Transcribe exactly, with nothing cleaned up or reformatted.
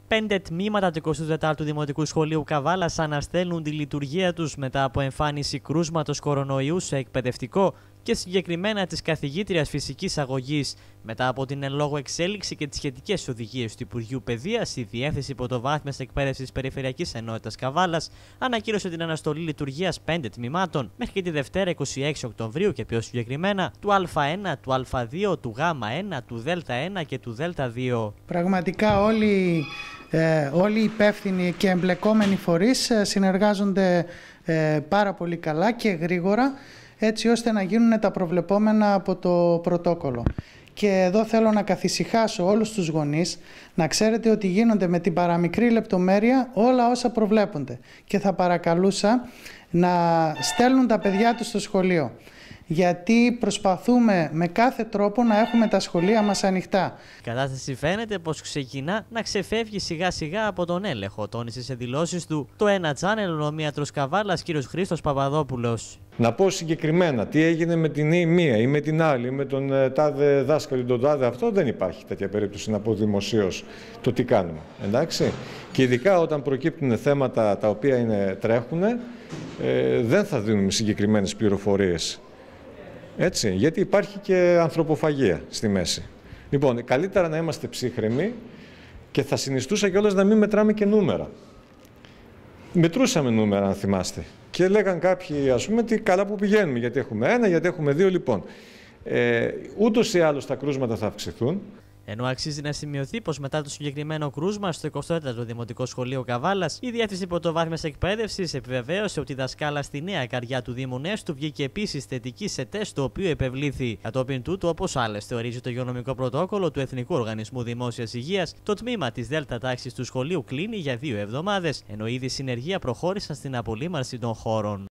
Πέντε τμήματα του εικοστού τετάρτου Δημοτικού Σχολείου Καβάλας αναστέλνουν τη λειτουργία τους μετά από εμφάνιση κρούσματος κορονοϊού σε εκπαιδευτικό και συγκεκριμένα της καθηγήτριας φυσικής αγωγής. Μετά από την εν λόγω εξέλιξη και τις σχετικές οδηγίες του Υπουργείου Παιδείας, η Διεύθυνση Πρωτοβάθμιας Εκπαίδευσης Περιφερειακής Ενότητας Καβάλας ανακοίνωσε την αναστολή λειτουργίας πέντε τμήματων μέχρι και τη Δευτέρα είκοσι έξι Οκτωβρίου και πιο συγκεκριμένα του Α1, του Α2, του Γ1, του Δ1 και του Δ2. Πραγματικά όλοι, ε, όλοι οι υπεύθυνοι και εμπλεκόμενοι φορείς συνεργάζονται ε, πάρα πολύ καλά και γρήγορα, έτσι ώστε να γίνουν τα προβλεπόμενα από το πρωτόκολλο. Και εδώ θέλω να καθησυχάσω όλους τους γονείς, να ξέρετε ότι γίνονται με την παραμικρή λεπτομέρεια όλα όσα προβλέπονται. Και θα παρακαλούσα να στέλνουν τα παιδιά τους στο σχολείο, γιατί προσπαθούμε με κάθε τρόπο να έχουμε τα σχολεία μας ανοιχτά. Η κατάσταση φαίνεται πως ξεκινά να ξεφεύγει σιγά σιγά από τον έλεγχο, τόνισε σε δηλώσεις του το ένα Channel ο νομίατρος Καβάλας κ. Χρήστος Παπαδόπουλος. Να πω συγκεκριμένα τι έγινε με την μία ή με την άλλη, με τον τάδε δάσκαλο, τον τάδε αυτό, δεν υπάρχει τέτοια περίπτωση να πω δημοσίως το τι κάνουμε. Εντάξει. Και ειδικά όταν προκύπτουν θέματα τα οποία είναι, τρέχουν, ε, δεν θα δίνουμε συγκεκριμένες πληροφορίες. Έτσι, γιατί υπάρχει και ανθρωποφαγία στη μέση. Λοιπόν, καλύτερα να είμαστε ψύχρεμοι και θα συνιστούσα κιόλας να μην μετράμε και νούμερα. Μετρούσαμε νούμερα, αν θυμάστε. Και λέγαν κάποιοι, ας πούμε, ότι καλά που πηγαίνουμε, γιατί έχουμε ένα, γιατί έχουμε δύο. Λοιπόν, ε, ούτως ή άλλως τα κρούσματα θα αυξηθούν. Ενώ αξίζει να σημειωθεί πως μετά το συγκεκριμένο κρούσμα στο εικοστό τέταρτο Δημοτικό Σχολείο Καβάλας, η Διεύθυνση Πρωτοβάθμιας Εκπαίδευσης επιβεβαίωσε ότι η δασκάλα στη Νέα Καρδιά του Δήμου Νέστου βγήκε επίσης θετική σε τεστ το οποίο επευλήθη. Κατόπιν τούτου, όπως άλλες θεωρίζει το υγειονομικό πρωτόκολλο του Εθνικού Οργανισμού Δημόσιας Υγείας, το τμήμα της Δέλτα τάξης του σχολείου κλείνει για δύο εβδομάδες, ενώ ήδη συνεργεία προχώρησαν στην απολύμαρση των χώρων.